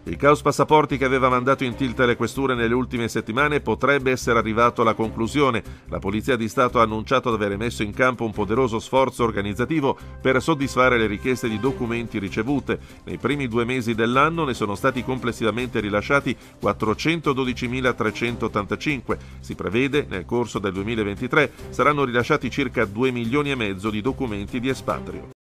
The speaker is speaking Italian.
Il caos passaporti che aveva mandato in tilt le questure nelle ultime settimane potrebbe essere arrivato alla conclusione. La Polizia di Stato ha annunciato di avere messo in campo un poderoso sforzo organizzativo per soddisfare le richieste di documenti ricevute. Nei primi 2 mesi dell'anno ne sono stati complessivamente rilasciati 412.385. Si prevede nel corso del 2023 saranno rilasciati circa 2,5 milioni di documenti di espatrio.